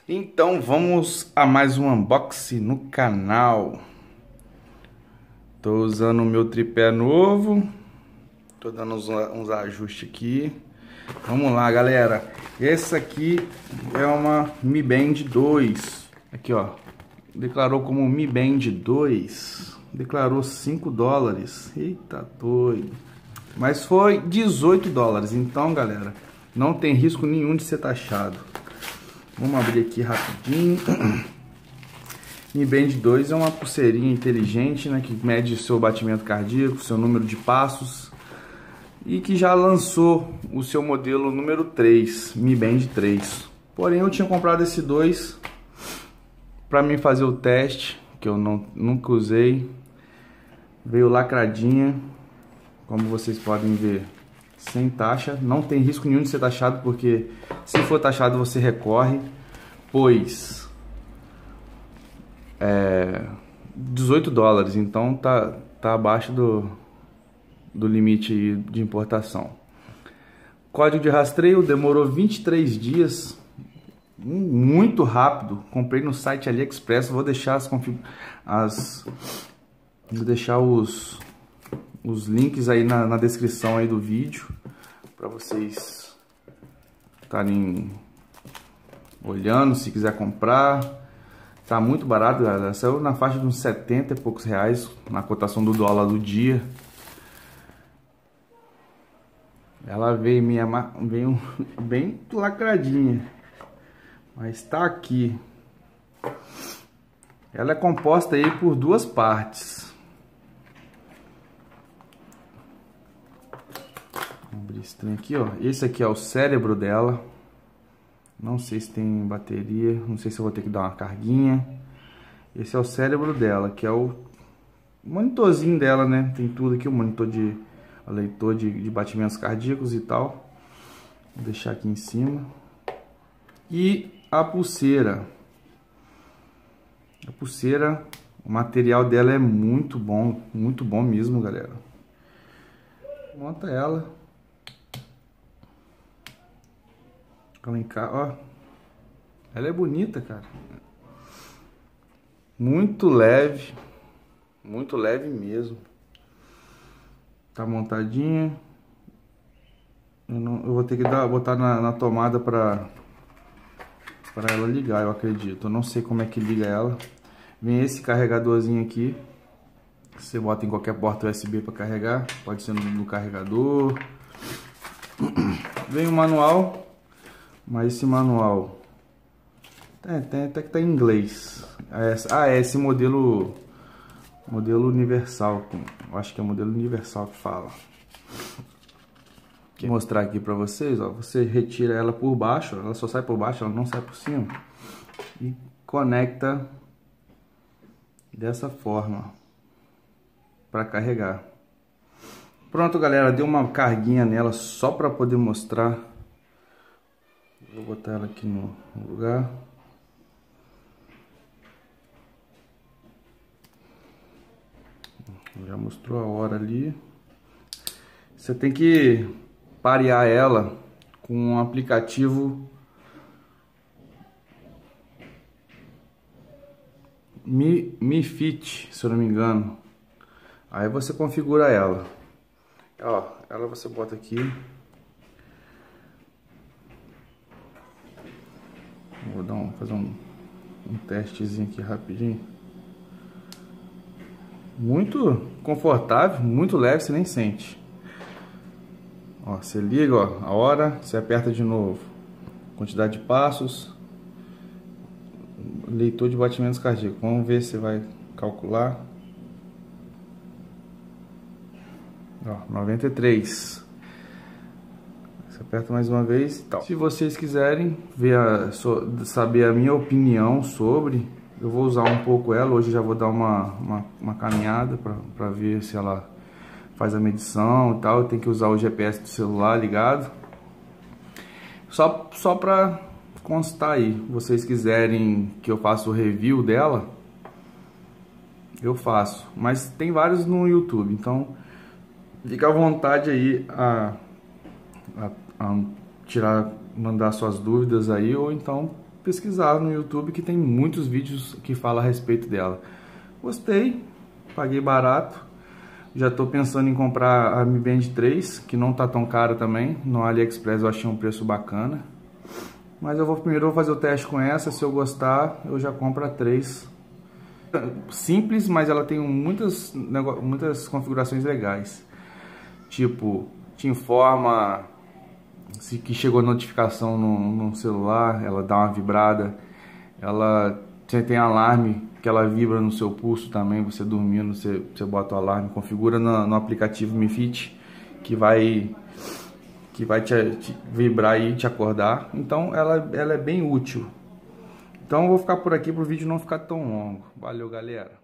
Então vamos a mais um unboxing no canal. Tô usando o meu tripé novo. Tô dando uns ajustes aqui. Vamos lá, galera. Essa aqui é uma Mi Band 2. Aqui, ó. Declarou como Mi Band 2. Declarou 5 dólares. Eita, doido. Mas foi 18 dólares. Então, galera, não tem risco nenhum de ser taxado. Vamos abrir aqui rapidinho. Mi Band 2 é uma pulseirinha inteligente, né, que mede seu batimento cardíaco, seu número de passos, e que já lançou o seu modelo número 3, Mi Band 3. Porém, eu tinha comprado esse 2 para mim fazer o teste, que eu nunca usei. Veio lacradinha, como vocês podem ver, sem taxa. Não tem risco nenhum de ser taxado, porque se for taxado você recorre, pois 18 dólares, então tá abaixo do limite de importação. Código de rastreio demorou 23 dias, muito rápido. Comprei no site AliExpress. Vou deixar vou deixar os links aí na descrição aí do vídeo para vocês estarem olhando se quiser comprar. Tá muito barato, galera. Saiu na faixa de uns 70 e poucos reais na cotação do dólar do dia. Ela veio bem lacradinha, mas tá aqui. Ela é composta aí por duas partes. Vamos abrir esse trem aqui, ó. Esse aqui é o cérebro dela. Não sei se tem bateria, não sei se eu vou ter que dar uma carguinha. Esse é o cérebro dela, que é o monitorzinho dela, né? Tem tudo aqui, o monitor leitor de batimentos cardíacos e tal. Vou deixar aqui em cima. E a pulseira. A pulseira, o material dela é muito bom mesmo, galera. Monta ela. Ó, ela é bonita, cara. Muito leve mesmo. Tá montadinha. Eu vou ter que botar na tomada para ela ligar, eu acredito. Eu não sei como é que liga ela. Vem esse carregadorzinho aqui. Você bota em qualquer porta USB para carregar. Pode ser no carregador. Vem o manual. Mas esse manual até que tá em inglês. É esse modelo universal. Eu acho que é o modelo universal que fala. Vou mostrar aqui pra vocês, ó. Você retira ela por baixo, ela só sai por baixo, ela não sai por cima. E conecta dessa forma para carregar. Pronto, galera, deu uma carguinha nela só para poder mostrar. Vou botar ela aqui no lugar. Já mostrou a hora ali. Você tem que parear ela com um aplicativo Mi Fit, se eu não me engano. Aí você configura ela. Ó, ela você bota aqui. Vou fazer um testezinho aqui rapidinho. Muito confortável, muito leve, você nem sente. Ó, você liga, ó, a hora, você aperta de novo. Quantidade de passos. Leitor de batimentos cardíacos. Vamos ver se vai calcular. Ó, 93. Você aperta mais uma vez e tal. Se vocês quiserem saber a minha opinião sobre, eu vou usar um pouco ela. Hoje já vou dar uma caminhada para ver se ela faz a medição e tal. Eu tenho que usar o GPS do celular ligado. Só para constar aí. Se vocês quiserem que eu faça o review dela, eu faço. Mas tem vários no YouTube, então fica à vontade aí a mandar suas dúvidas aí, ou então pesquisar no YouTube que tem muitos vídeos que falam a respeito dela. Gostei, paguei barato. Já estou pensando em comprar a Mi Band 3, que não tá tão cara também. No AliExpress eu achei um preço bacana. Mas eu primeiro vou fazer o teste com essa, se eu gostar, eu já compro a 3. Simples, mas ela tem muitas configurações legais. Tipo, te informa se que chegou a notificação no celular, ela dá uma vibrada. Ela tem alarme que ela vibra no seu pulso também, você dormindo, você bota o alarme, configura no aplicativo Mi Fit, que vai te vibrar e te acordar. Então ela é bem útil. Então eu vou ficar por aqui para o vídeo não ficar tão longo. Valeu, galera!